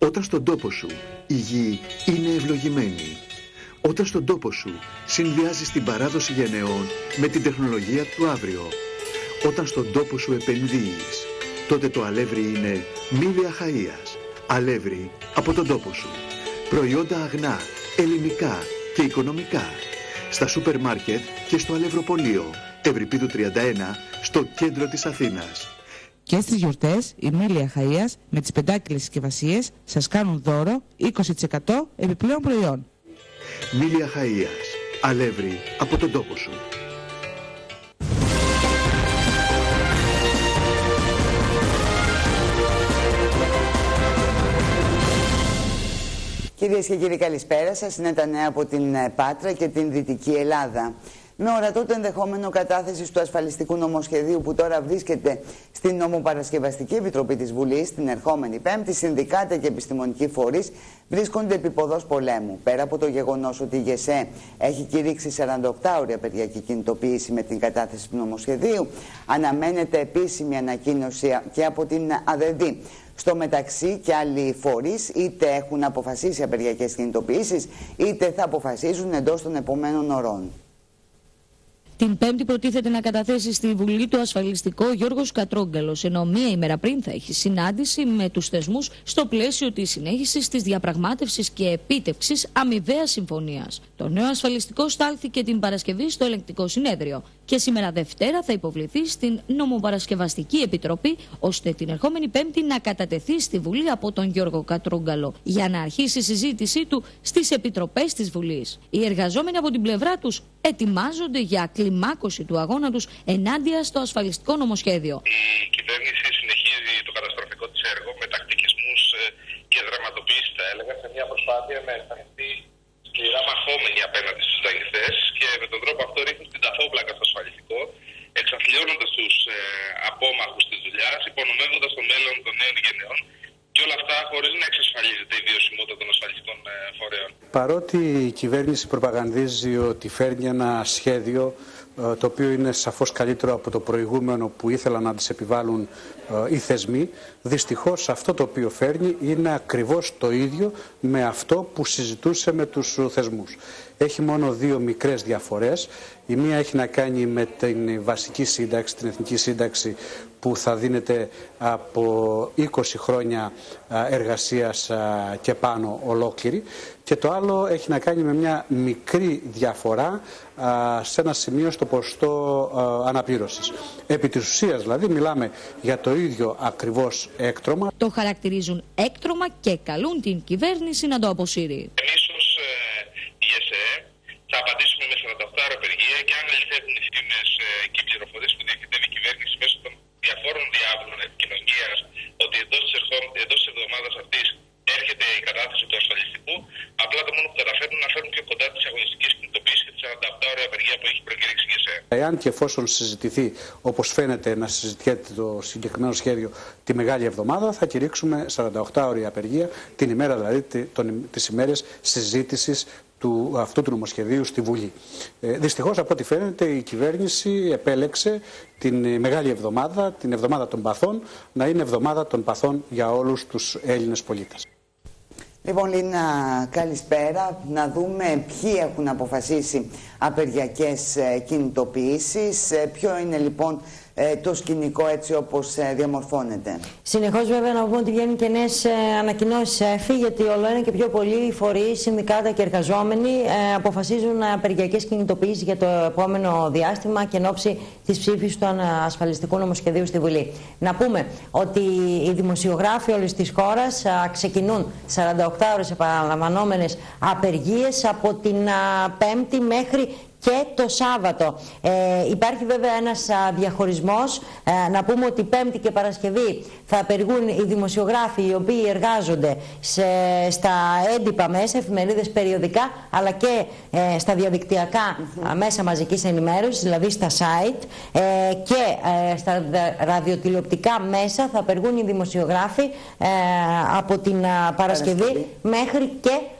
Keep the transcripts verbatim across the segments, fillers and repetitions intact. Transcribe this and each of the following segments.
Όταν στον τόπο σου η γη είναι ευλογημένη. Όταν στον τόπο σου συνδυάζεις την παράδοση γενεών με την τεχνολογία του αύριο. Όταν στον τόπο σου επενδύεις, τότε το αλεύρι είναι Μίλια Χαΐας. Αλεύρι από τον τόπο σου. Προϊόντα αγνά, ελληνικά και οικονομικά. Στα σούπερ μάρκετ και στο αλευροπωλείο Ευρυπίδου τριάντα ένα, στο κέντρο της Αθήνας. Και στις γιορτές η Μίλια Χαΐας με τις πεντάκυλες συσκευασίες σας κάνουν δώρο είκοσι τοις εκατό επιπλέον προϊόν. Μίλια Χαΐας. Αλεύρι από τον τόπο σου. Κυρίες και κύριοι, καλησπέρα σας. Είναι τα νέα από την Πάτρα και την Δυτική Ελλάδα. Με ορατό το ενδεχόμενο κατάθεσης του ασφαλιστικού νομοσχεδίου που τώρα βρίσκεται στην Νομοπαρασκευαστική Επιτροπή της Βουλής την ερχόμενη Πέμπτη, συνδικάτα και επιστημονικοί φορείς βρίσκονται επί ποδός πολέμου. Πέρα από το γεγονός ότι η ΓΕΣΕ έχει κηρύξει σαρανταοκτάωρη απεργιακή κινητοποίηση με την κατάθεση του νομοσχεδίου, αναμένεται επίσημη ανακοίνωση και από την ΑΔΕΔΗ. Στο μεταξύ και άλλοι φορείς είτε έχουν αποφασίσει απεργιακές κινητοποιήσεις, είτε θα αποφασίσουν εντός των επομένων ωρών. Την Πέμπτη προτίθεται να καταθέσει στη Βουλή το ασφαλιστικό Γιώργος Κατρόγκαλος, ενώ μία ημέρα πριν θα έχει συνάντηση με τους θεσμούς στο πλαίσιο της συνέχισης της διαπραγμάτευσης και επίτευξης αμοιβαίας συμφωνίας. Το νέο ασφαλιστικό στάλθηκε την Παρασκευή στο Ελεγκτικό Συνέδριο και σήμερα Δευτέρα θα υποβληθεί στην Νομοπαρασκευαστική Επιτροπή, ώστε την ερχόμενη Πέμπτη να κατατεθεί στη Βουλή από τον Γιώργο Κατρόγκαλο για να αρχίσει η συζήτησή του στις επιτροπές της Βουλής. Οι εργαζόμενοι από την πλευρά τους ετοιμάζονται για κλιμάκωση του αγώνα τους ενάντια στο ασφαλιστικό νομοσχέδιο. Η κυβέρνηση συνεχίζει το καταστροφικό της έργο με τακτικισμούς και δραματοποίησεις, θα έλεγα, σε μια προσπάθεια να εμφανιστεί σκληρά μαχόμενη απέναντι στους δανειστές και με τον τρόπο αυτό ρίχνουν την ταφόπλακα στο ασφαλιστικό, εξαθλιώνοντας τους ε, απόμαχους της δουλειάς, υπονομεύοντας το μέλλον των νέων γενεών. Και όλα αυτά χωρίς να εξασφαλίζεται η βιωσιμότητα των ασφαλιστικών ε, φορέων. Παρότι η κυβέρνηση προπαγανδίζει ότι φέρνει ένα σχέδιο ε, το οποίο είναι σαφώς καλύτερο από το προηγούμενο που ήθελαν να τις επιβάλλουν ε, οι θεσμοί, δυστυχώς αυτό το οποίο φέρνει είναι ακριβώς το ίδιο με αυτό που συζητούσε με τους θεσμούς. Έχει μόνο δύο μικρές διαφορές. Η μία έχει να κάνει με την βασική σύνταξη, την εθνική σύνταξη, που θα δίνεται από είκοσι χρόνια εργασίας και πάνω ολόκληρη, και το άλλο έχει να κάνει με μια μικρή διαφορά σε ένα σημείο στο ποσοστό αναπλήρωσης. Επί της ουσίας δηλαδή μιλάμε για το ίδιο ακριβώς έκτρωμα. Το χαρακτηρίζουν έκτρωμα και καλούν την κυβέρνηση να το αποσύρει. Εμείς ως η ΓΕΣΕ θα απαντήσουμε με σαρανταοκτάωρη απεργία και αν αληθεύουν οι φήμες και οι πληροφορίες που διαχειρίζεται η κυβέρνηση μέσω των διαφόρων διάβλων επικοινωνίας ότι εντός της, εντός της εβδομάδας αυτής έρχεται η κατάθεση του ασφαλιστικού, απλά το μόνο που καταφέρνουν να φέρουν πιο κοντά τις αγωνιστικές κινητοποίησεις και τη σαρανταοκτάωρη απεργία που έχει προκηρύξει η ΓΕΣΕ. Εάν και εφόσον συζητηθεί, όπως φαίνεται να συζητιέται το συγκεκριμένο σχέδιο, τη Μεγάλη Εβδομάδα, θα κηρύξουμε σαρανταοκτάωρη απεργία, την ημέρα δηλαδή, τις ημέρες συζήτησης του, αυτού του νομοσχεδίου στη Βουλή. Ε, δυστυχώς, από ό,τι φαίνεται, η κυβέρνηση επέλεξε την Μεγάλη Εβδομάδα, την Εβδομάδα των Παθών, να είναι Εβδομάδα των Παθών για όλους τους Έλληνες πολίτες. Λοιπόν, Λίνα, καλησπέρα. Να δούμε ποιοι έχουν αποφασίσει απεργιακές κινητοποιήσεις. Ποιο είναι λοιπόν το σκηνικό έτσι όπως διαμορφώνεται. Συνεχώς βέβαια να πούμε ότι βγαίνουν και νέες ανακοινώσεις, ΕΦΗ, γιατί όλο ένα και πιο πολλοί οι φορείς, συνδικάτα και εργαζόμενοι ε, αποφασίζουν απεργιακές κινητοποιήσεις για το επόμενο διάστημα και εν ώψη της ψήφισης του ασφαλιστικού νομοσχεδίου στη Βουλή. Να πούμε ότι οι δημοσιογράφοι όλης της χώρας α, ξεκινούν σαρανταοκτώ ώρες επαναλαμβανόμενες απεργίες από την α, Πέμπτη μέχρι και το Σάββατο. Ε, υπάρχει βέβαια ένας α, διαχωρισμός. Ε, να πούμε ότι Πέμπτη και Παρασκευή θα απεργούν οι δημοσιογράφοι οι οποίοι εργάζονται σε, στα έντυπα μέσα, εφημερίδες, περιοδικά, αλλά και ε, στα διαδικτυακά mm-hmm. μέσα μαζικής ενημέρωσης, δηλαδή στα site, ε, και ε, στα ραδιοτηλεοπτικά μέσα θα απεργούν οι δημοσιογράφοι ε, από την α, Παρασκευή, Παρασκευή μέχρι και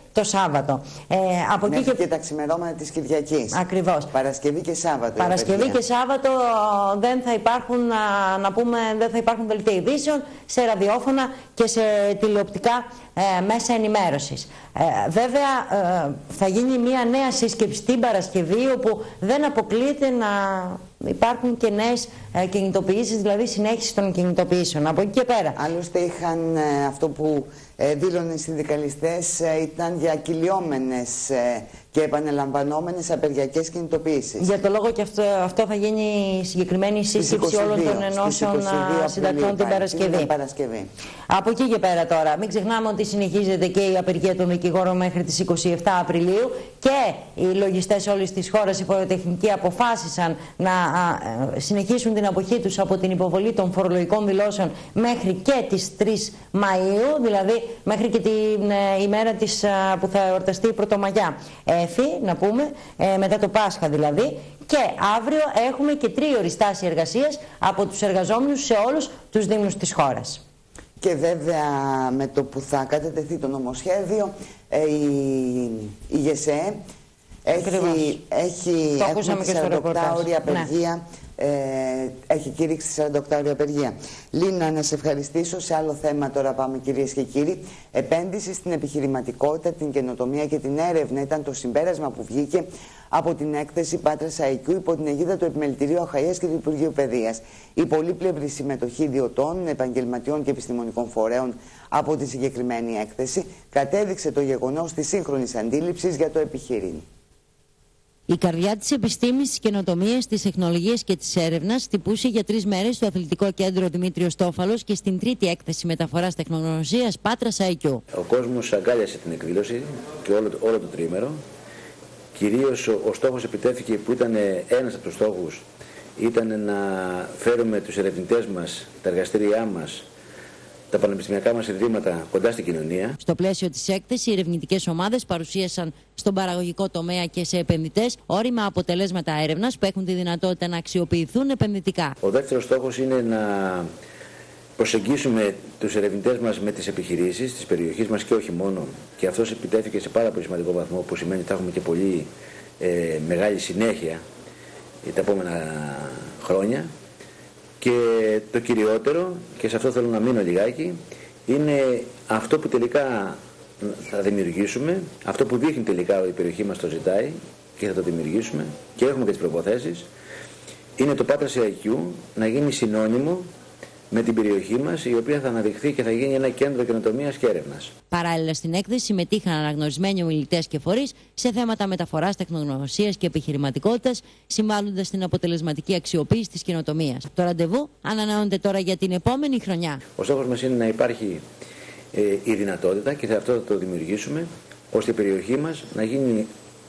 το Σάββατο. Ε, από Μέχρι εκεί και... και τα ξημερώματα της Κυριακής. Ακριβώς. Παρασκευή και Σάββατο. Παρασκευή και Σάββατο δεν θα υπάρχουν, να, να πούμε, δεν θα υπάρχουν δελτία ειδήσεων σε ραδιόφωνα και σε τηλεοπτικά ε, μέσα ενημέρωσης. Ε, βέβαια ε, θα γίνει μια νέα σύσκεψη την Παρασκευή, όπου δεν αποκλείεται να υπάρχουν και νέες ε, κινητοποιήσεις, δηλαδή συνέχιση των κινητοποιήσεων. Από εκεί και πέρα. Άλλωστε είχαν ε, αυτό που ε, δήλωνε οι συνδικαλιστές ε, ήταν για κυλιόμενες ε, και επαναλαμβανόμενες απεργιακές κινητοποιήσεις. Για το λόγο και αυτό, αυτό θα γίνει η συγκεκριμένη σύσκεψη όλων των ενώσεων συντακτών την Παρασκευή. Παρασκευή. Από εκεί και πέρα τώρα, μην ξεχνάμε ότι συνεχίζεται και η απεργία των δικηγόρων μέχρι τις είκοσι επτά Απριλίου και οι λογιστές όλης της χώρας, οι φοροτεχνικοί, αποφάσισαν να α, συνεχίσουν την αποχή τους από την υποβολή των φορολογικών δηλώσεων μέχρι και τις τρεις Μαΐου, δηλαδή μέχρι και την ε, ημέρα της, α, που θα εορταστεί η Πρωτομαγιά. Έφη, να πούμε, ε, μετά το Πάσχα δηλαδή. Και αύριο έχουμε και τρίωρη στάση εργασίας από τους εργαζόμενους σε όλους τους δήμους της χώρας. Και βέβαια με το που θα κατατεθεί το νομοσχέδιο, ε, η, η ΓΕΣΕ έχει, έχει σαράντα οκτώ ώρια απεργία. Ναι. Ε, έχει κήρυξει σαράντα οκτώ ώρια απεργία. Λίνα, να σε ευχαριστήσω. Σε άλλο θέμα τώρα πάμε, κυρίες και κύριοι. Επένδυση στην επιχειρηματικότητα, την καινοτομία και την έρευνα ήταν το συμπέρασμα που βγήκε από την έκθεση Πάτρας άι κιου υπό την αιγίδα του Επιμελητηρίου Αχαΐας και του Υπουργείου Παιδείας. Η πολύπλευρη συμμετοχή ιδιωτών, επαγγελματιών και επιστημονικών φορέων από τη συγκεκριμένη έκθεση κατέδειξε το γεγονός της σύγχρονης αντίληψης για το επιχειρήν. Η καρδιά της επιστήμης, της καινοτομίας, της τεχνολογίας και της έρευνας τυπούσε για τρεις μέρες στο Αθλητικό Κέντρο Δημήτριος Τόφαλος και στην τρίτη έκθεση μεταφοράς τεχνογνωσίας Πάτρας άι κιου. Ο κόσμος αγκάλιασε την εκδήλωση και όλο, όλο το τρίμερο. Κυρίως ο, ο στόχος επιτέθηκε, που ήταν ένας από τους στόχους, ήταν να φέρουμε τους ερευνητές μας, τα εργαστήριά μας, τα πανεπιστημιακά μας ιδρύματα κοντά στην κοινωνία. Στο πλαίσιο της έκθεσης, οι ερευνητικές ομάδες παρουσίασαν στον παραγωγικό τομέα και σε επενδυτές όρημα αποτελέσματα έρευνας που έχουν τη δυνατότητα να αξιοποιηθούν επενδυτικά. Ο δεύτερος στόχος είναι να προσεγγίσουμε τους ερευνητές μας με τις επιχειρήσεις της περιοχής μας και όχι μόνο. Και αυτός επιτέθηκε σε πάρα πολύ σημαντικό βαθμό, που σημαίνει ότι θα έχουμε και πολύ ε, μεγάλη συνέχεια τα επόμενα χρόνια. Και το κυριότερο, και σε αυτό θέλω να μείνω λιγάκι, είναι αυτό που τελικά θα δημιουργήσουμε, αυτό που δείχνει τελικά η περιοχή μας το ζητάει και θα το δημιουργήσουμε και έχουμε και τις προποθέσεις, είναι το Πάτρας άι κιου να γίνει συνώνυμο με την περιοχή μας, η οποία θα αναδειχθεί και θα γίνει ένα κέντρο καινοτομίας και έρευνας. Παράλληλα στην έκθεση συμμετείχαν αναγνωρισμένοι ομιλητές και φορείς σε θέματα μεταφοράς τεχνογνωσίας και επιχειρηματικότητας, συμβάλλοντας στην αποτελεσματική αξιοποίηση της καινοτομίας. Το ραντεβού ανανεώνεται τώρα για την επόμενη χρονιά. Ο στόχος μας είναι να υπάρχει ε, η δυνατότητα, και αυτό θα το δημιουργήσουμε, ώστε η περιοχή μας να γίνει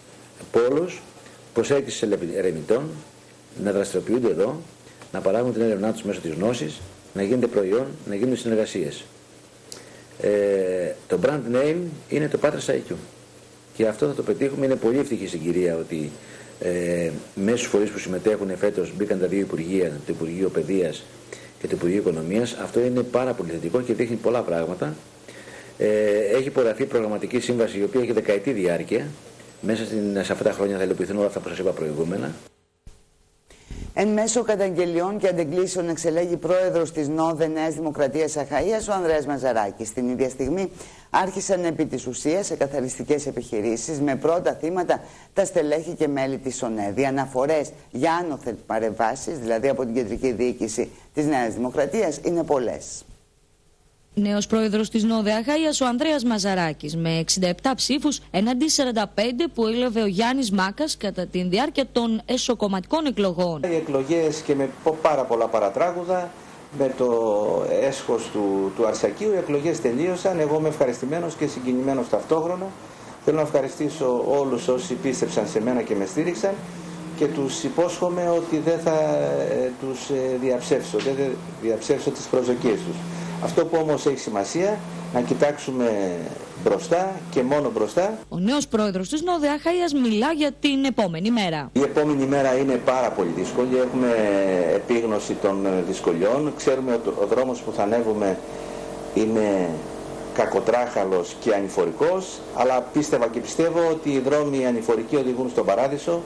πόλος προσέλκυσης ερευνητών, να δραστηριοποιούνται εδώ, να παράγουν την έρευνά τους μέσω της γνώσης, να γίνεται προϊόν, να γίνουν συνεργασίες. Ε, το brand name είναι το Πάτρας άι κιου και αυτό θα το πετύχουμε. Είναι πολύ ευτυχή συγκυρία ότι ε, μέσα στους φορείς που συμμετέχουν φέτος μπήκαν τα δύο Υπουργεία, το Υπουργείο Παιδείας και το Υπουργείο Οικονομίας. Αυτό είναι πάρα πολύ θετικό και δείχνει πολλά πράγματα. Ε, έχει υπογραφεί προγραμματική σύμβαση, η οποία έχει δεκαετή διάρκεια. Μέσα στην, σε αυτά τα χρόνια θα υλοποιηθούν όλα αυτά που σας είπα προηγούμενα. Εν μέσω καταγγελιών και αντεγκλήσεων εξελέγει πρόεδρος της ΝΟΔΕ Νέας Δημοκρατίας Αχαΐας ο Ανδρέας Μαζαράκης. Την ίδια στιγμή άρχισαν επί της ουσίας εκαθαριστικές επιχειρήσεις με πρώτα θύματα τα στελέχη και μέλη της ΟΝΕΔ. Οι αναφορές για άνωθεν παρεμβάσεις, δηλαδή από την κεντρική διοίκηση της Νέας Δημοκρατίας, είναι πολλές. Νέος πρόεδρος της ΝΟΔΕ Αχαΐας ο Ανδρέας Μαζαράκης, με εξήντα επτά ψήφους εναντί σαράντα πέντε που έλαβε ο Γιάννης Μάκας κατά τη διάρκεια των εσωκομματικών εκλογών. Οι εκλογές και με πάρα πολλά παρατράγουδα, με το έσχος του, του Αρσακίου, οι εκλογές τελείωσαν. Εγώ είμαι ευχαριστημένος και συγκινημένος ταυτόχρονα. Θέλω να ευχαριστήσω όλους όσοι πίστεψαν σε μένα και με στήριξαν και τους υπόσχομαι ότι δεν θα ε, τους ε, διαψεύσω, δεν θα διαψεύσω τις προσδοκίες τους. Αυτό που όμως έχει σημασία, να κοιτάξουμε μπροστά και μόνο μπροστά. Ο νέος πρόεδρος της ΝΟΔΕ Αχαΐας μιλά για την επόμενη μέρα. Η επόμενη μέρα είναι πάρα πολύ δύσκολη, έχουμε επίγνωση των δυσκολιών. Ξέρουμε ότι ο δρόμος που θα ανέβουμε είναι κακοτράχαλος και ανηφορικός, αλλά πίστευα και πιστεύω ότι οι δρόμοι ανηφορικοί οδηγούν στον παράδεισο.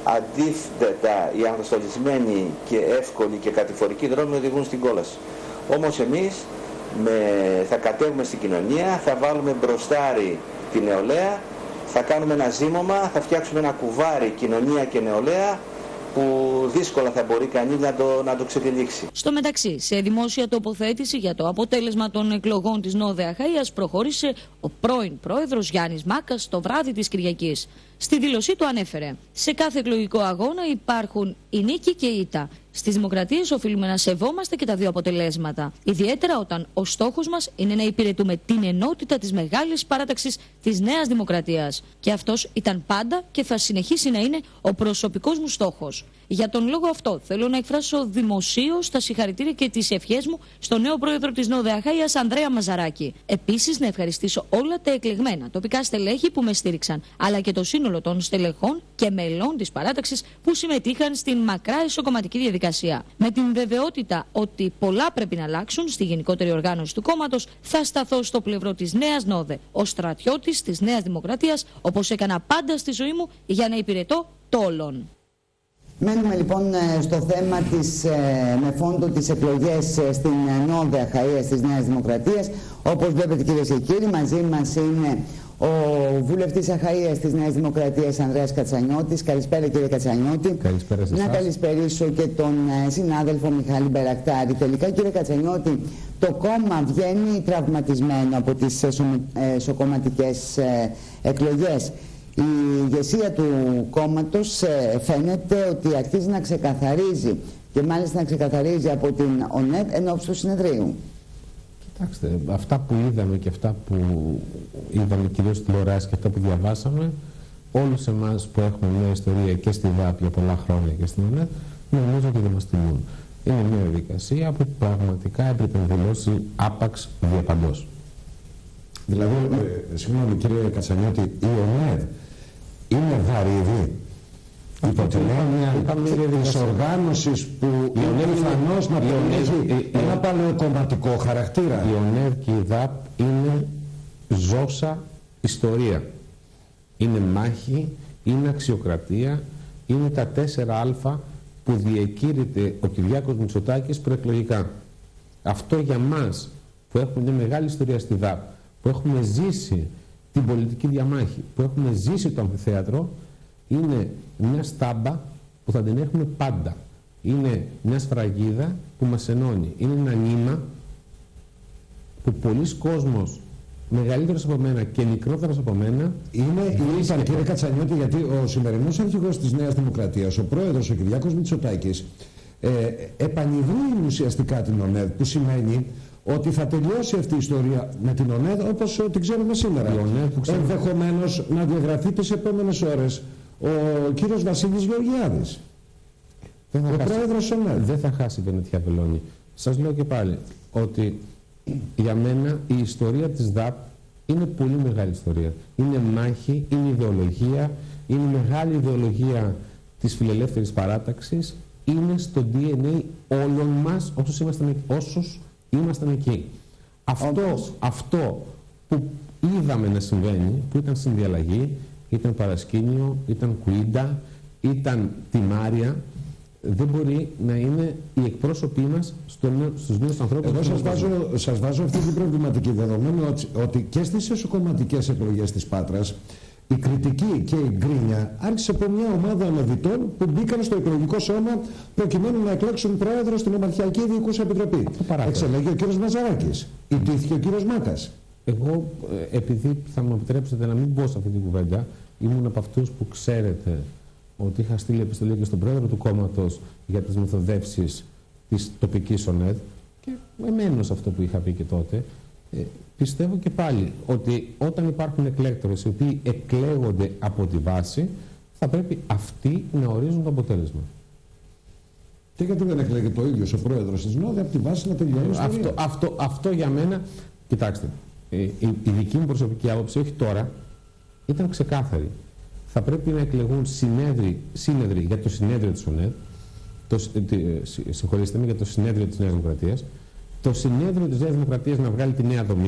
Αντίθετα, οι αναστολισμένοι και εύκολοι και κατηφορικοί δρόμοι οδηγούν στην κόλαση. Όμως εμείς με, θα κατέβουμε στην κοινωνία, θα βάλουμε μπροστάρι τη νεολαία, θα κάνουμε ένα ζύμωμα, θα φτιάξουμε ένα κουβάρι κοινωνία και νεολαία που δύσκολα θα μπορεί κανείς να το, να το ξετυλίξει. Στο μεταξύ, σε δημόσια τοποθέτηση για το αποτέλεσμα των εκλογών της Νότια Αχαΐας προχώρησε ο πρώην πρόεδρος Γιάννης Μάκας το βράδυ της Κυριακής. Στη δήλωσή του ανέφερε: σε κάθε εκλογικό αγώνα υπάρχουν η νίκη και η ήττα. Στις δημοκρατίες οφείλουμε να σεβόμαστε και τα δύο αποτελέσματα. Ιδιαίτερα όταν ο στόχος μας είναι να υπηρετούμε την ενότητα της μεγάλης παράταξης της Νέας Δημοκρατίας. Και αυτός ήταν πάντα και θα συνεχίσει να είναι ο προσωπικός μου στόχος. Για τον λόγο αυτό θέλω να εκφράσω δημοσίως τα συγχαρητήρια και τις ευχές μου στον νέο πρόεδρο της Νότια Αχαΐας, Ανδρέα Μαζαράκη. Επίσης, να ευχαριστήσω όλα τα εκλεγμένα τοπικά στελέχη που με στήριξαν, αλλά και το σύνολο των στελεχών και μελών της παράταξης που συμμετείχαν στην μακρά εσωκομματική διαδικασία. Με την βεβαιότητα ότι πολλά πρέπει να αλλάξουν στη γενικότερη οργάνωση του κόμματος, θα σταθώ στο πλευρό της Νέας Νόδε, ως στρατιώτης της Νέας Δημοκρατίας, όπως έκανα πάντα στη ζωή μου, για να υπηρετώ το όλον. Μένουμε λοιπόν στο θέμα της, με φόντο τις εκλογές στην Νότια Αχαΐα της Νέας Δημοκρατίας. Όπως βλέπετε, κυρίες και κύριοι, μαζί μας είναι ο βουλευτής Αχαΐας της Νέας Δημοκρατίας, Ανδρέας Κατσανιώτης. Καλησπέρα, κύριε Κατσανιώτη. Καλησπέρα σε εσάς. Να καλησπερίσω και τον συνάδελφο Μιχάλη Μπερακτάρη. Τελικά, κύριε Κατσανιώτη, το κόμμα βγαίνει τραυματισμένο από τις εσωκομματικές εκλογές. Η ηγεσία του κόμματος ε, φαίνεται ότι αρχίζει να ξεκαθαρίζει, και μάλιστα να ξεκαθαρίζει από την ΟΝΕΔ εν ώψη του συνεδρίου. Κοιτάξτε, αυτά που είδαμε και αυτά που είδαμε κυρίως τηλεοράσεις και αυτά που διαβάσαμε, όλους εμάς που έχουμε μια ιστορία και στη ΔΑΠ για πολλά χρόνια και στην ΟΝΕΔ, νομίζω ότι δεν μας τιμούν. Είναι μια διαδικασία που πραγματικά έπρεπε να δηλώσει άπαξ διαπαντός. Δηλαδή, ε, συγγνώμη κύριε Κατσανιώτη, η ΟΝΕΔ είναι βαρύδι υπό την έννοια της οργάνωσης που η ΟΝΕΔ πιθανώς να περιέχει ένα παλαιοκομματικό χαρακτήρα. Η ΟΝΕΔ και η ΔΑΠ είναι ζώσα ιστορία. Είναι μάχη, είναι αξιοκρατία, είναι τα τέσσερα α που διεκήρυται ο Κυριάκος Μητσοτάκης προεκλογικά. Αυτό για μας που έχουμε μια μεγάλη ιστορία στη ΔΑΠ, που έχουμε ζήσει την πολιτική διαμάχη, που έχουμε ζήσει το αμφιθέατρο, είναι μια στάμπα που θα την έχουμε πάντα. Είναι μια σφραγίδα που μας ενώνει. Είναι ένα νήμα που πολλοί κόσμος, μεγαλύτερος από μένα και μικρότερος από μένα, είναι, είπαν κύριε Κατσανιώτη, γιατί ο σημερινός αρχηγός της Νέας Δημοκρατίας, ο πρόεδρος ο Κυριάκος Μητσοτάκης, ε, επανειδρύει ουσιαστικά την ΟΝΕΔ, που σημαίνει ότι θα τελειώσει αυτή η ιστορία με την ΟΝΕΔ όπως την ξέρουμε σήμερα. Ξέρω... Ενδεχομένως να διαγραφεί τις επόμενες ώρες ο κύριος Βασίλης Γεωργιάδης, δεν θα ο χάσει, πρόεδρος ΟΝΕΔ. Δεν θα χάσει τον Αιτιά Βελώνη. Σας λέω και πάλι ότι για μένα η ιστορία της ΔΑΠ είναι πολύ μεγάλη ιστορία. Είναι μάχη, είναι ιδεολογία, είναι μεγάλη ιδεολογία της φιλελεύθερης παράταξης, είναι στο ντι εν έι όλων μας όσους ήμασταν, όσους ήμασταν εκεί. Αυτό, αυτό που είδαμε να συμβαίνει, που ήταν συνδιαλλαγή, ήταν παρασκήνιο, ήταν κουίντα, ήταν τιμάρια, δεν μπορεί να είναι οι εκπρόσωποι μας στο, στους νέους ανθρώπους. Εγώ σας βάζω, σας βάζω αυτή την προβληματική, δεδομένου ότι, ότι και στις εσωκομματικές εκλογές της Πάτρας η κριτική και η γκρίνια άρχισε από μια ομάδα αναδυτών που μπήκαν στο εκλογικό σώμα προκειμένου να εκλέξουν πρόεδρο στην Ομαρχιακή Διοικούσα Επιτροπή. Εξελέγει ο κύριος Μαζαράκης, ιτήθηκε ο κύριος Μάκας. Εγώ, επειδή θα μου επιτρέψετε να μην μπω σε αυτή την κουβέντα, ήμουν από αυτούς που ξέρετε ότι είχα στείλει επιστολή και στον πρόεδρο του κόμματος για τις μεθοδεύσεις της τοπικής ΟΝΕΔ και εμένω σε αυτό που είχα πει και τότε. Ε, πιστεύω και πάλι ότι όταν υπάρχουν εκλέκτορες οι οποίοι εκλέγονται από τη βάση, θα πρέπει αυτοί να ορίζουν το αποτέλεσμα. Και γιατί δεν εκλέγει το ίδιο ο πρόεδρος της ΝΟΔΕ από τη βάση να τελειώνει η αυτό, αυτό, αυτό για μένα, κοιτάξτε, ε, η, η δική μου προσωπική άποψη, όχι τώρα, ήταν ξεκάθαρη. Θα πρέπει να εκλεγούν συνέδροι, συνέδροι για το συνέδριο της ΟΝΕΔ, το, ε, συγχωρήστε με, για το συνέδριο της Νέας Δημοκρατίας, το συνέδριο της Νέας Δημοκρατίας να βγάλει τη νέα δομή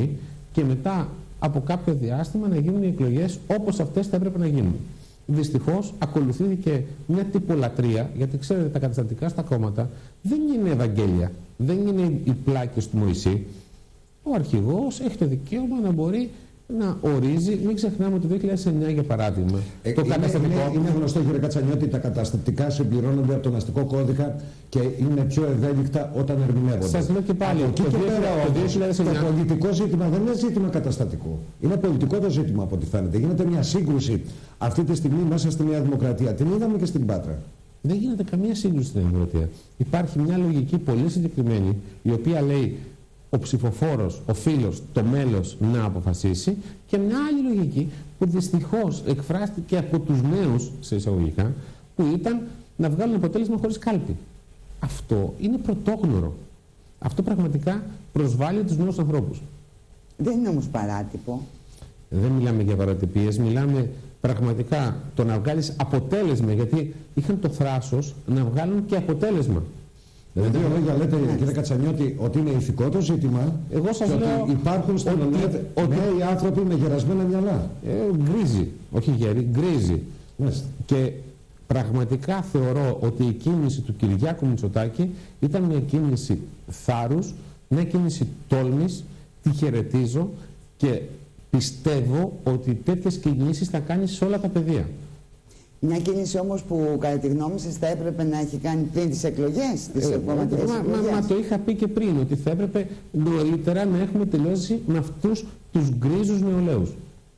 και μετά από κάποιο διάστημα να γίνουν οι εκλογές όπως αυτές θα έπρεπε να γίνουν. Δυστυχώς ακολουθήθηκε μια τυπολατρεία, γιατί ξέρετε τα καταστατικά στα κόμματα δεν είναι Ευαγγέλια, δεν είναι οι πλάκες του Μωυσή. Ο αρχηγός έχει το δικαίωμα να μπορεί να ορίζει, μην ξεχνάμε ότι το δύο χιλιάδες εννιά για παράδειγμα. Ε, το είναι, καταστατικό... είναι, είναι γνωστό, κύριε Κατσανιώτη, τα καταστατικά συμπληρώνονται από τον αστικό κώδικα και είναι πιο ευέλικτα όταν ερμηνεύονται. Σας λέω και πάλι, από εκεί το, και πέρα το, δύο χιλιάδες εννιά... το πολιτικό ζήτημα δεν είναι ζήτημα καταστατικού. Είναι πολιτικό το ζήτημα από ό,τι φαίνεται. Γίνεται μια σύγκρουση αυτή τη στιγμή μέσα στη Νέα Δημοκρατία. Την είδαμε και στην Πάτρα. Δεν γίνεται καμία σύγκρουση στην Δημοκρατία. Υπάρχει μια λογική πολύ συγκεκριμένη, η οποία λέει ο ψηφοφόρος, ο φίλος, το μέλος να αποφασίσει, και μια άλλη λογική που δυστυχώς εκφράστηκε από τους νέους, σε εισαγωγικά, που ήταν να βγάλουν αποτέλεσμα χωρίς κάλπη. Αυτό είναι πρωτόγνωρο. Αυτό πραγματικά προσβάλλει τους νέους ανθρώπους. Δεν είναι όμως παράτυπο. Δεν μιλάμε για παρατυπίες, μιλάμε πραγματικά το να βγάλεις αποτέλεσμα, γιατί είχαν το θράσος να βγάλουν και αποτέλεσμα. Δηλαδή, δύο λόγια λέτε, κύριε Κατσανιώτη, ότι είναι ηθικό το ζήτημα. Εγώ σας λέω ότι υπάρχουν στην ΟΝΕΔ νέοι άνθρωποι με γερασμένα μυαλά. Ε, γκρίζει, όχι γέρι, γκρίζει. Μάλιστα. Και πραγματικά θεωρώ ότι η κίνηση του Κυριάκου Μητσοτάκη ήταν μια κίνηση θάρρους, μια κίνηση τόλμης, τη χαιρετίζω και πιστεύω ότι τέτοιες κινήσεις θα κάνει σε όλα τα πεδία. Μια κίνηση όμως που κατά τη γνώμη σας θα έπρεπε να έχει κάνει πριν τις εκλογές, τις ε, επόμενες μα, εκλογές. Μα, μα το είχα πει και πριν, ότι θα έπρεπε νωρίτερα να έχουμε τελειώσει με αυτούς τους γκρίζους νεολαίους.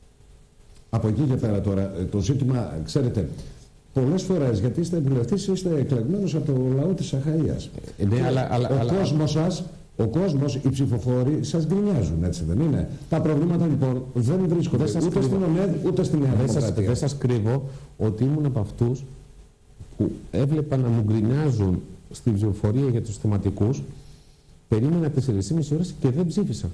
Από εκεί και πέρα τώρα, το ζήτημα, ξέρετε, πολλές φορές, γιατί είστε βουλευτής, είστε εκλεγμένος από το λαό της Αχαΐας. Ε, ναι, αλλά, αλλά, ο αλλά, κόσμος σας, ο κόσμος, οι ψηφοφόροι σας γκρινιάζουν, έτσι δεν είναι? Τα προβλήματα λοιπόν δεν βρίσκονται δεν ούτε στην ΟΝΕΔ ούτε στην Νέα Δημοκρατία. Δεν σας κρύβω ότι ήμουν από αυτούς που έβλεπα να μου γκρινιάζουν στην ψηφοφορία για τους θεματικούς, περίμενα τέσσερις και μισή ώρες και δεν ψήφισα.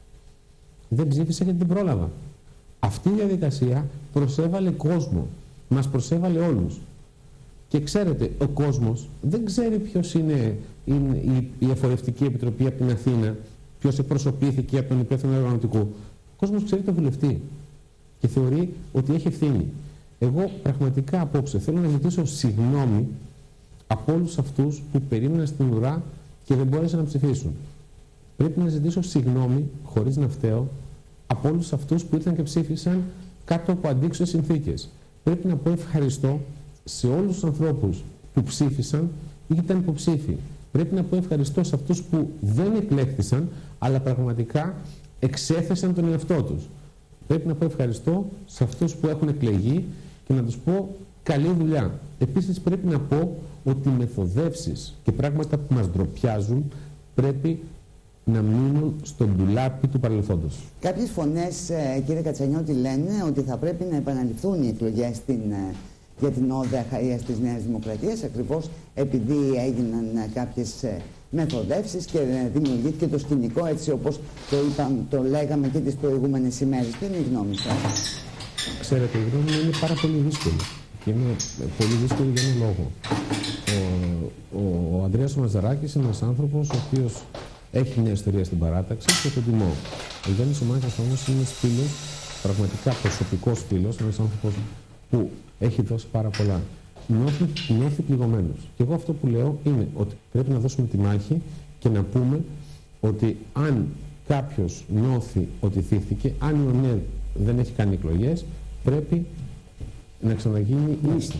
Δεν ψήφισα γιατί δεν πρόλαβα. Αυτή η διαδικασία προσέβαλε κόσμο. Μας προσέβαλε όλους. Και ξέρετε, ο κόσμος δεν ξέρει ποιος είναι, είναι η, η Εφορευτική Επιτροπή από την Αθήνα, ποιος εκπροσωπήθηκε από τον υπεύθυνο οργανωτικού. Ο κόσμος ξέρει τον βουλευτή και θεωρεί ότι έχει ευθύνη. Εγώ πραγματικά απόψε θέλω να ζητήσω συγγνώμη από όλους αυτούς που περίμεναν στην ουρά και δεν μπόρεσαν να ψηφίσουν. Πρέπει να ζητήσω συγγνώμη, χωρίς να φταίω, από όλους αυτούς που ήρθαν και ψήφισαν κάτω από αντίξωες συνθήκες. Πρέπει να πω ευχαριστώ σε όλους τους ανθρώπους που ψήφισαν ή ήταν υποψήφοι. Πρέπει να πω ευχαριστώ σε αυτούς που δεν εκλέχθησαν, αλλά πραγματικά εξέθεσαν τον εαυτό τους. Πρέπει να πω ευχαριστώ σε αυτούς που έχουν εκλεγεί και να τους πω καλή δουλειά. Επίσης πρέπει να πω ότι μεθοδεύσεις και πράγματα που μας ντροπιάζουν πρέπει να μείνουν στον ντουλάπι του παρελθόντος. Κάποιες φωνές, ε, κύριε Κατσανιώτη, λένε ότι θα πρέπει να επαναληφθούν οι εκλογές στην, ε, για την όδε Αχαΐας της Νέας Δημοκρατίας, ακριβώς επειδή έγιναν ε, κάποιες ε, μεθοδεύσεις και ε, δημιουργήθηκε το σκηνικό έτσι όπως το, είπα, το λέγαμε και τις προηγούμενες ημέρες. Τι είναι η γνώμη σας? Ξέρετε, η γνώμη μου είναι πάρα πολύ δύσκολη. Και είναι πολύ δύσκολη για έναν λόγο. Ο, ο, ο Ανδρέας Μαζαράκης είναι ένας άνθρωπος ο οποίος έχει μια ιστορία στην παράταξη και τον τιμώ. Ο Γιάννης ο Μάκας όμως είναι ένας φίλος, πραγματικά προσωπικός φίλος, ένας άνθρωπος που έχει δώσει πάρα πολλά. Νιώθει, νιώθει πληγωμένος. Και εγώ αυτό που λέω είναι ότι πρέπει να δώσουμε τη μάχη και να πούμε ότι αν κάποιος νιώθει ότι θύθηκε, αν η ΟΝΕΔ δεν έχει κάνει εκλογές, πρέπει να ξαναγίνει λίστα.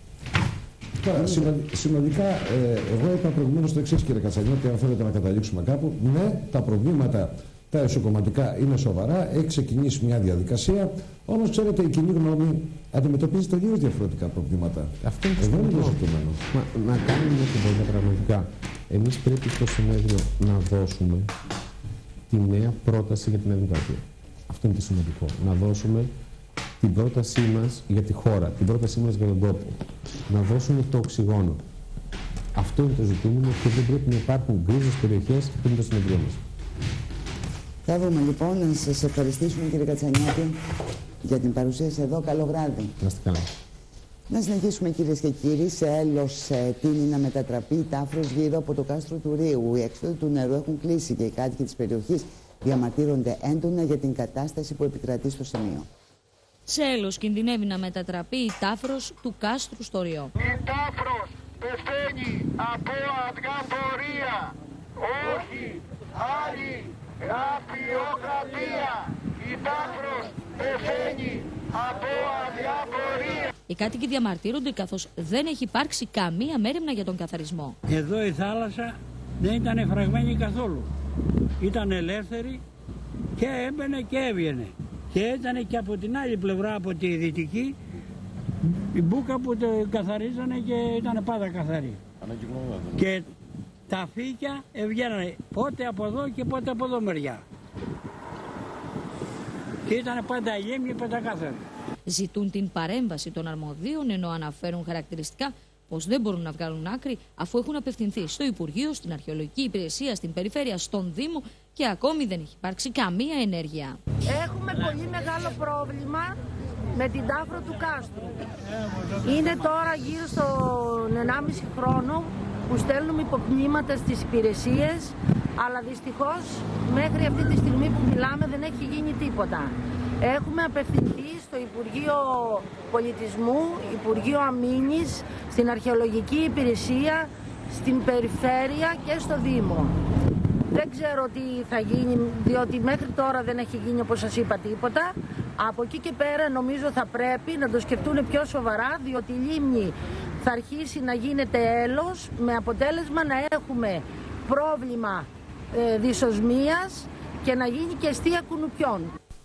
Τώρα, συνολικά, ε, εγώ είπα προηγουμένως το εξής, κύριε Κατσανιώτη, αν θέλετε να καταλήξουμε κάπου. Ναι, τα προβλήματα τα εσωκομματικά είναι σοβαρά, έχει ξεκινήσει μια διαδικασία, όμως ξέρετε η κοινή γνώμη αντιμετωπίζει τελείως διαφορετικά προβλήματα. Αυτό είναι το ζητούμενο. Να κάνουμε μια κουβέντα πραγματικά. Εμείς πρέπει στο συνέδριο να δώσουμε τη νέα πρόταση για την Νέα Δημοκρατία. Αυτό είναι το σημαντικό. Να δώσουμε την πρότασή μας για τη χώρα, την πρότασή μας για τον τόπο. Να δώσουμε το οξυγόνο. Αυτό είναι το ζητούμενο και δεν πρέπει να υπάρχουν γκρίζες περιοχές πριν το συνεδριό μας. Θα δούμε λοιπόν, να σας ευχαριστήσουμε κύριε Κατσανιώτη για την παρουσίαση εδώ. Καλό βράδυ. Να είστε καλά. Να συνεχίσουμε κυρίες και κύριοι. Σε έλος ε, τείνει να μετατραπεί η τάφρος γύρω από το κάστρο του Ρίου. Οι έξοδοι του νερού έχουν κλείσει και οι κάτοικοι της περιοχής διαμαρτύρονται έντονα για την κατάσταση που επικρατεί στο σημείο. Σέλος κινδυνεύει να μετατραπεί η Τάφρος του κάστρου στο Ριό. Η Τάφρος πεθαίνει από αδιαφορία, όχι άλλη γραφειοκρατία. Η Τάφρος πεθαίνει από αδιαφορία. Οι κάτοικοι διαμαρτύρονται καθώς δεν έχει υπάρξει καμία μέριμνα για τον καθαρισμό. Εδώ η θάλασσα δεν ήταν εφραγμένη καθόλου. Ήταν ελεύθερη και έμπαινε και έβγαινε. Και ήταν και από την άλλη πλευρά, από τη δυτική, η μπούκα που το καθαρίζανε και ήταν πάντα καθαρή. Και τα φύκια έβγαιναν πότε από εδώ και πότε από εδώ μεριά. Και ήταν πάντα γέμνη πεντακάθαρη. Ζητούν την παρέμβαση των αρμοδίων, ενώ αναφέρουν χαρακτηριστικά πως δεν μπορούν να βγάλουν άκρη αφού έχουν απευθυνθεί στο Υπουργείο, στην Αρχαιολογική Υπηρεσία, στην Περιφέρεια, στον Δήμο και ακόμη δεν έχει υπάρξει καμία ενέργεια. Έχουμε πολύ μεγάλο πρόβλημα με την Τάφρο του κάστρου. Είναι τώρα γύρω στον ενάμιση χρόνο που στέλνουμε υπομνήματα στις υπηρεσίες, αλλά δυστυχώς μέχρι αυτή τη στιγμή που μιλάμε δεν έχει γίνει τίποτα. Έχουμε απευθυνθεί στο Υπουργείο Πολιτισμού, Υπουργείο Αμήνης, στην Αρχαιολογική Υπηρεσία, στην Περιφέρεια και στο Δήμο. Δεν ξέρω τι θα γίνει, διότι μέχρι τώρα δεν έχει γίνει, όπως σας είπα, τίποτα. Από εκεί και πέρα νομίζω θα πρέπει να το σκεφτούν πιο σοβαρά, διότι η λίμνη θα αρχίσει να γίνεται έλος, με αποτέλεσμα να έχουμε πρόβλημα ε, δυσοσμίας και να γίνει και εστία κουνουπιών.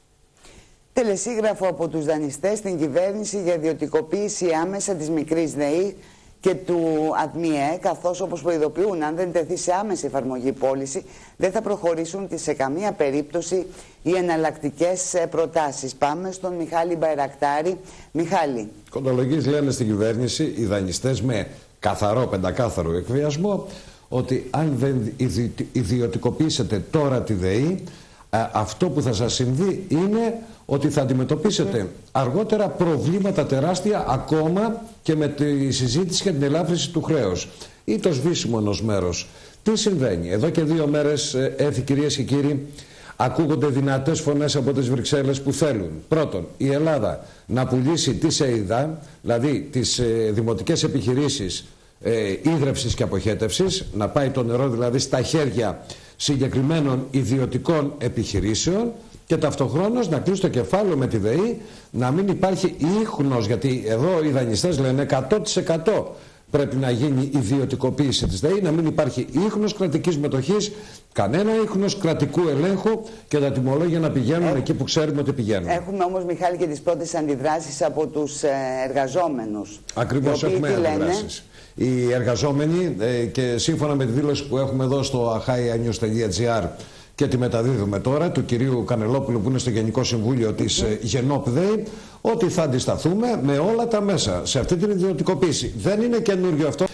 Τελεσίγραφο από τους δανειστές στην κυβέρνηση για ιδιωτικοποίηση άμεσα της μικρής ΔΕΗ και του ΑΔΜΙΕ, καθώς όπως προειδοποιούν, αν δεν τεθεί σε άμεση εφαρμογή πώληση, δεν θα προχωρήσουν σε καμία περίπτωση οι εναλλακτικές προτάσεις. Πάμε στον Μιχάλη Μπαϊρακτάρη. Μιχάλη. Κοντολογείς λένε στην κυβέρνηση οι δανειστές με καθαρό πεντακάθαρο εκβιασμό ότι αν δεν ιδιωτικοποιήσετε τώρα τη ΔΕΗ, αυτό που θα σας συμβεί είναι ότι θα αντιμετωπίσετε αργότερα προβλήματα τεράστια, ακόμα και με τη συζήτηση για την ελάφρυνση του χρέους ή το σβήσιμο ενός μέρος. Τι συμβαίνει? Εδώ και δύο μέρες, έφη κυρίες και κύριοι, ακούγονται δυνατές φωνές από τις Βρυξέλλες που θέλουν πρώτον η Ελλάδα να πουλήσει τις ΕΙΔΑ, δηλαδή τις ε, δημοτικές επιχειρήσεις ε, ίδρευσης και αποχέτευσης, να πάει το νερό δηλαδή στα χέρια συγκεκριμένων ιδιωτικών επιχειρήσεων, και ταυτοχρόνως να κλείσει το κεφάλαιο με τη ΔΕΗ, να μην υπάρχει ίχνος, γιατί εδώ οι δανειστές λένε εκατό τοις εκατό πρέπει να γίνει η ιδιωτικοποίηση της ΔΕΗ, να μην υπάρχει ίχνος κρατικής μετοχής, κανένα ίχνος κρατικού ελέγχου και τα τιμολόγια να πηγαίνουν Έχ... εκεί που ξέρουμε ότι πηγαίνουν. Έχουμε όμως, Μιχάλη, και τις πρώτες αντιδράσεις από τους εργαζόμενους. Ακριβώς, έχουμε αντιδράσεις. Οι εργαζόμενοι, ε, και σύμφωνα με τη δήλωση που έχουμε εδώ στο αχάιανιους τελεία τζι άρ και τη μεταδίδουμε τώρα, του κυρίου Κανελόπουλου που είναι στο Γενικό Συμβούλιο της mm. ΓΕΝΟΠ-ΔΕΗ, ότι θα αντισταθούμε με όλα τα μέσα σε αυτή την ιδιωτικοποίηση. Δεν είναι καινούργιο αυτό.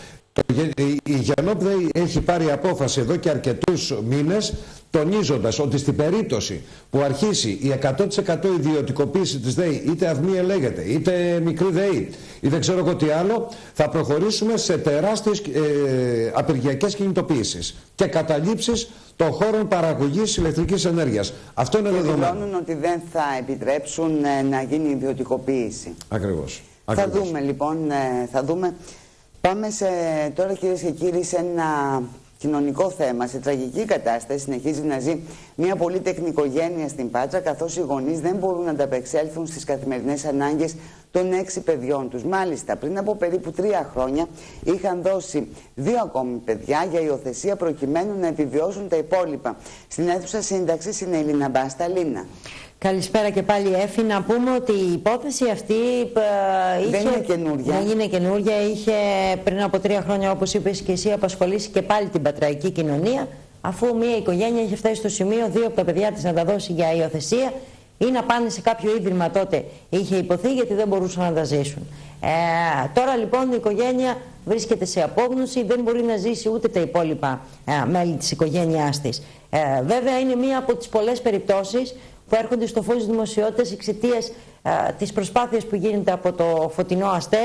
Η ΓΕΝΟΠ-ΔΕΗ έχει πάρει απόφαση εδώ και αρκετούς μήνες, τονίζοντας ότι στην περίπτωση που αρχίσει η εκατό τοις εκατό ιδιωτικοποίηση της ΔΕΗ, είτε ΑΔΜΙΕ λέγεται, είτε μικρή ΔΕΗ, ή δεν ξέρω εγώ τι άλλο, θα προχωρήσουμε σε τεράστιες ε, απεργιακές κινητοποίησεις και καταλήψεις των χώρων παραγωγής ηλεκτρικής ενέργειας. Αυτό είναι δεδομένο. Και δηλώνουν ότι δεν θα επιτρέψουν ε, να γίνει ιδιωτικοποίηση. Ακριβώς. Θα Ακριβώς. δούμε λοιπόν, ε, θα δούμε. Πάμε σε, τώρα, κυρίες και κύριοι, σε ένα κοινωνικό θέμα. Σε τραγική κατάσταση συνεχίζει να ζει μια πολύτεκνη οικογένεια στην Πάτρα, καθώς οι γονείς δεν μπορούν να ανταπεξέλθουν στις καθημερινές ανάγκες των έξι παιδιών τους. Μάλιστα, πριν από περίπου τρία χρόνια είχαν δώσει δύο ακόμη παιδιά για υιοθεσία προκειμένου να επιβιώσουν τα υπόλοιπα. Στην αίθουσα σύνταξης είναι η Λίνα Μπάστα. Λίνα. Καλησπέρα και πάλι, Έφη. Να πούμε ότι η υπόθεση αυτή ε, είχε, δεν είναι καινούρια. Δεν είναι καινούρια. Είχε πριν από τρία χρόνια, όπως είπες και εσύ, απασχολήσει και πάλι την πατραϊκή κοινωνία, αφού μια οικογένεια είχε φτάσει στο σημείο δύο από τα παιδιά της να τα δώσει για υιοθεσία ή να πάνε σε κάποιο ίδρυμα, τότε είχε υποθεί, γιατί δεν μπορούσαν να τα ζήσουν. Ε, τώρα λοιπόν η οικογένεια βρίσκεται σε απόγνωση, δεν μπορεί να ζήσει ούτε τα υπόλοιπα ε, μέλη της οικογένειάς της. Ε, βέβαια είναι μία από τις πολλές περιπτώσεις που έρχονται στο φως της δημοσιότητας εξαιτίας ε, της προσπάθειας που γίνεται από το Φωτεινό Αστέρι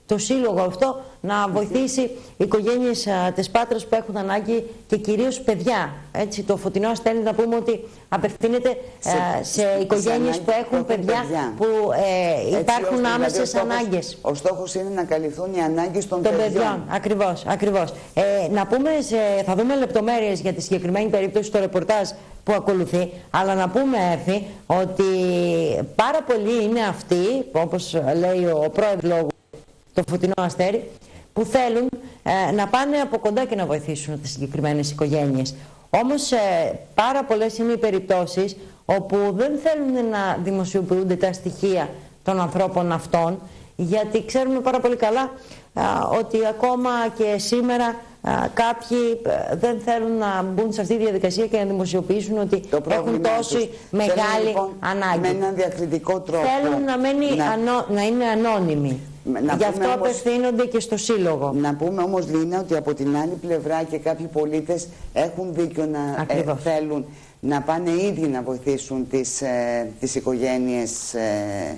το σύλλογο αυτό να βοηθήσει οι οικογένειες της Πάτρας που έχουν ανάγκη και κυρίως παιδιά. Έτσι, το Φωτεινό Αστέρι, να πούμε ότι απευθύνεται σε, σε, σε οικογένειες που έχουν παιδιά, παιδιά που ε, υπάρχουν έτσι, άμεσες δηλαδή, ανάγκες. Ο στόχος είναι να καλυφθούν οι ανάγκες των, των παιδιών. παιδιών. Ακριβώς, ακριβώς. Ε, να πούμε, σε, θα δούμε λεπτομέρειες για τη συγκεκριμένη περίπτωση στο ρεπορτάζ που ακολουθεί, αλλά να πούμε, Εύη, ότι πάρα πολλοί είναι αυτοί, όπως λέει ο πρόεδρος λόγου, το Φωτεινό Αστέρι, που θέλουν ε, να πάνε από κοντά και να βοηθήσουν τις συγκεκριμένες οικογένειες. Όμως ε, πάρα πολλές είναι οι περιπτώσεις όπου δεν θέλουν να δημοσιοποιούνται τα στοιχεία των ανθρώπων αυτών, γιατί ξέρουμε πάρα πολύ καλά α, ότι ακόμα και σήμερα α, κάποιοι α, δεν θέλουν να μπουν σε αυτή τη διαδικασία και να δημοσιοποιήσουν ότι έχουν τόση μεγάλη θέλουν, λοιπόν, ανάγκη. Με έναν διακριτικό τρόπο. Θέλουν να, μένει να... Ανώ, να είναι ανώνυμοι. Να Γι' αυτό όμως, απευθύνονται και στο Σύλλογο. Να πούμε όμως, Λίνα, ότι από την άλλη πλευρά και κάποιοι πολίτες έχουν δίκιο να ε, θέλουν να πάνε ήδη να βοηθήσουν τις, ε, τις οικογένειες, ε,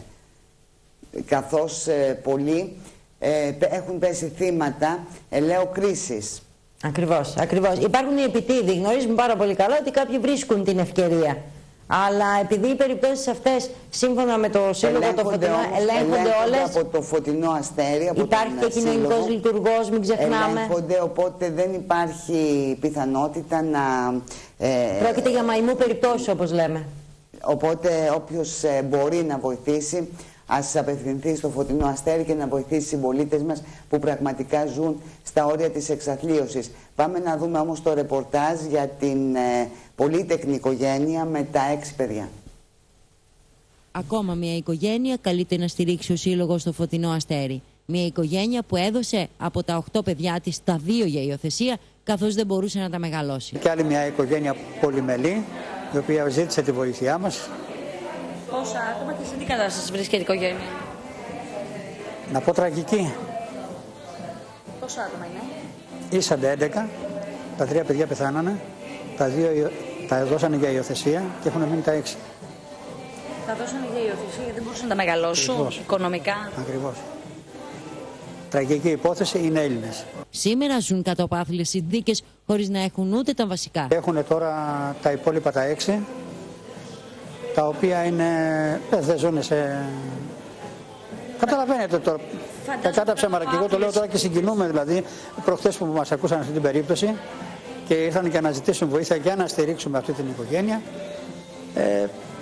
καθώς ε, πολλοί ε, έχουν πέσει θύματα ελαίου κρίσης. Ακριβώς, ακριβώς. Υπάρχουν οι επιτίδοι. Γνωρίζουμε πάρα πολύ καλά ότι κάποιοι βρίσκουν την ευκαιρία. Αλλά επειδή οι περιπτώσεις αυτές, σύμφωνα με το Σύλλογο το Φωτεινό, ελέγχονται όλες. Από το Φωτεινό Αστέρι. Από υπάρχει και κοινωνικός λειτουργός, μην ξεχνάμε. Ελέγχονται, οπότε δεν υπάρχει πιθανότητα να... Ε, Πρόκειται για μαϊμού περιπτώσεις, όπως λέμε. Οπότε όποιος ε, μπορεί να βοηθήσει, ας απευθυνθεί στο Φωτεινό Αστέρι και να βοηθήσει οι συμπολίτες μας που πραγματικά ζουν στα όρια της εξαθλίωσης. Πάμε να δούμε όμως το ρεπορτάζ για την ε, πολύτεκνη οικογένεια με τα έξι παιδιά. Ακόμα μια οικογένεια καλείται να στηρίξει ο Σύλλογος στο Φωτεινό Αστέρι. Μια οικογένεια που έδωσε από τα οκτώ παιδιά της τα δύο για υιοθεσία, καθώς δεν μπορούσε να τα μεγαλώσει. Και άλλη μια οικογένεια πολυμελή, η οποία ζήτησε τη βοήθειά μας. Πόσα άτομα και σε τι κατάσταση βρίσκεται η οικογένεια? Να πω τραγική. Πόσα άτομα είναι? Ήσανται έντεκα, τα τρία παιδιά πεθάνανε, τα δύο τα δώσανε για υιοθεσία και έχουν μείνει τα έξι. Τα δώσανε για υιοθεσία γιατί δεν μπορούσαν να τα μεγαλώσουν. Ακριβώς. Οικονομικά. Ακριβώς. Τραγική υπόθεση, είναι Έλληνες. Σήμερα ζουν κάτω από άθλιες συνθήκες χωρίς να έχουν ούτε τα βασικά. Έχουν τώρα τα υπόλοιπα τα έξι, τα οποία είναι, δεν ζουν σε... Καταλαβαίνετε τώρα, κακά τα ψέματα, και εγώ το λέω τώρα και συγκινούμε, δηλαδή προχθές που μας ακούσαν αυτή την περίπτωση και ήρθαν και να ζητήσουν βοήθεια για να στηρίξουμε αυτή την οικογένεια. Ε,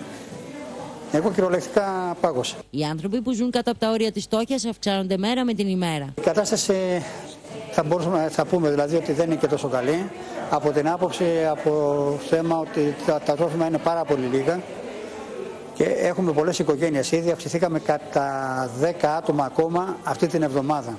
εγώ κυριολεκτικά πάγωσα. Οι άνθρωποι που ζουν κάτω από τα όρια της φτώχειας αυξάνονται μέρα με την ημέρα. Η κατάσταση θα μπορούσαμε θα πούμε δηλαδή ότι δεν είναι και τόσο καλή, από την άποψη, από το θέμα ότι τα, τα τρόφιμα είναι πάρα πολύ λίγα. Και έχουμε πολλές οικογένειες ήδη, αυξηθήκαμε κατά δέκα άτομα ακόμα αυτή την εβδομάδα.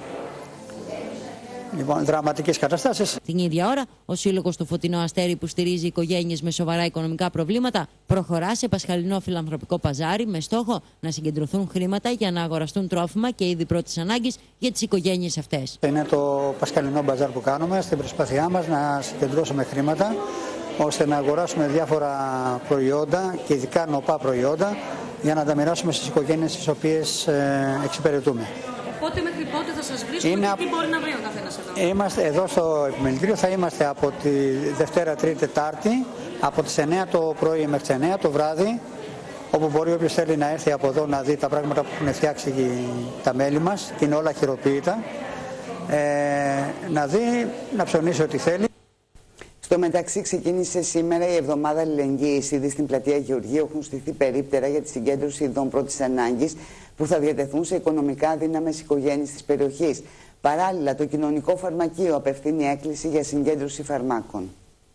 Λοιπόν, δραματικές καταστάσεις. Την ίδια ώρα, ο Σύλλογος του Φωτεινό Αστέρι, που στηρίζει οικογένειες με σοβαρά οικονομικά προβλήματα, προχωρά σε πασχαλινό φιλανθρωπικό παζάρι με στόχο να συγκεντρωθούν χρήματα για να αγοραστούν τρόφιμα και είδη πρώτης ανάγκης για τις οικογένειες αυτές. Είναι το πασχαλινό μπαζάρ που κάνουμε στην προσπάθειά μας να συγκεντρώσουμε χρήματα, ώστε να αγοράσουμε διάφορα προϊόντα και ειδικά νοπά προϊόντα για να τα μοιράσουμε στις οικογένειες τις οποίες ε, εξυπηρετούμε. Πότε μέχρι πότε θα σας βρίσκουμε είναι... και τι μπορεί να βρει ο καθένας εδώ? Είμαστε εδώ στο επιμελητήριο, θα είμαστε από τη Δευτέρα, Τρίτη, Τετάρτη, από τις εννιά το πρωί μέχρι τις εννιά το βράδυ, όπου μπορεί όποιος θέλει να έρθει από εδώ να δει τα πράγματα που έχουν φτιάξει τα μέλη μας, και είναι όλα χειροποίητα, ε, να δει, να ψωνίσει ό,τι θέλει. Στο μεταξύ, ξεκίνησε σήμερα η εβδομάδα αλληλεγγύης. Ήδη στην πλατεία Γεωργίου έχουν στηθεί περίπτερα για τη συγκέντρωση ειδών πρώτης ανάγκης που θα διατεθούν σε οικονομικά αδύναμες οικογένειες της περιοχής. Παράλληλα, το Κοινωνικό Φαρμακείο απευθύνει έκκληση για συγκέντρωση φαρμάκων.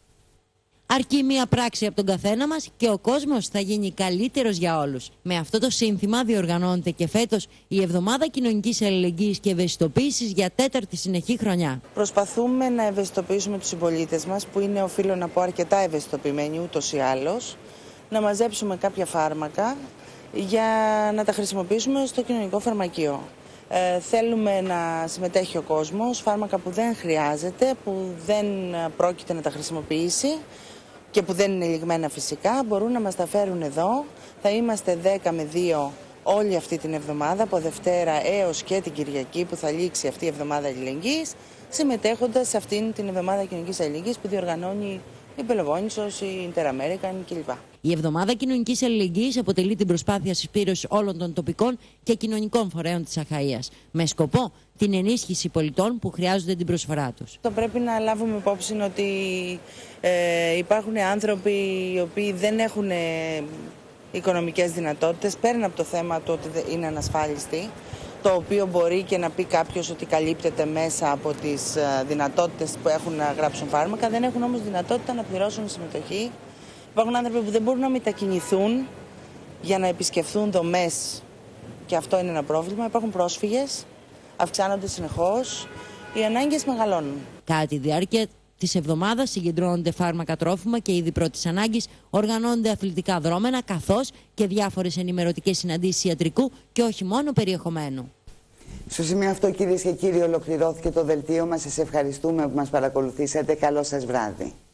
Αρκεί μία πράξη από τον καθένα μας και ο κόσμος θα γίνει καλύτερος για όλους. Με αυτό το σύνθημα διοργανώνεται και φέτος η Εβδομάδα Κοινωνικής Αλληλεγγύης και Ευαισθητοποίησης για τέταρτη συνεχή χρονιά. Προσπαθούμε να ευαισθητοποιήσουμε τους συμπολίτες μας, που είναι, οφείλω να πω, αρκετά ευαισθητοποιημένοι ούτως ή άλλως, να μαζέψουμε κάποια φάρμακα για να τα χρησιμοποιήσουμε στο Κοινωνικό Φαρμακείο. Ε, θέλουμε να συμμετέχει ο κόσμος, φάρμακα που δεν χρειάζεται, που δεν πρόκειται να τα χρησιμοποιήσει και που δεν είναι λιγμένα φυσικά, μπορούν να μας τα φέρουν εδώ. Θα είμαστε δέκα με δύο όλη αυτή την εβδομάδα, από Δευτέρα έως και την Κυριακή που θα λήξει αυτή η εβδομάδα αλληλεγγύης, συμμετέχοντας σε αυτήν την εβδομάδα κοινωνικής αλληλεγγύης που διοργανώνει η Πελοπόννησος, η Inter-American κλπ. Η Εβδομάδα Κοινωνικής Αλληλεγγύης αποτελεί την προσπάθεια συσπήρωσης όλων των τοπικών και κοινωνικών φορέων της Αχαΐας, με σκοπό την ενίσχυση πολιτών που χρειάζονται την προσφορά τους. Το πρέπει να λάβουμε υπόψη ότι ε, υπάρχουν άνθρωποι οι οποίοι δεν έχουν ε, οικονομικές δυνατότητες, πέραν από το θέμα του ότι είναι ανασφάλιστοι, το οποίο μπορεί και να πει κάποιος ότι καλύπτεται μέσα από τις δυνατότητες που έχουν να γράψουν φάρμακα, δεν έχουν όμως δυνατότητα να πληρώσουν συμμετοχή. Υπάρχουν άνθρωποι που δεν μπορούν να μετακινηθούν για να επισκεφθούν δομές και αυτό είναι ένα πρόβλημα. Υπάρχουν πρόσφυγες, αυξάνονται συνεχώς, οι ανάγκες μεγαλώνουν. Κατά τη διάρκεια της εβδομάδας συγκεντρώνονται φάρμακα, τρόφιμα και είδη πρώτης ανάγκης, οργανώνονται αθλητικά δρόμενα καθώς και διάφορες ενημερωτικές συναντήσεις ιατρικού και όχι μόνο περιεχομένου. Στο σημείο αυτό, κυρίες και κύριοι, ολοκληρώθηκε το δελτίο μας. Σας ευχαριστούμε που μας παρακολουθήσατε. Καλό σας βράδυ.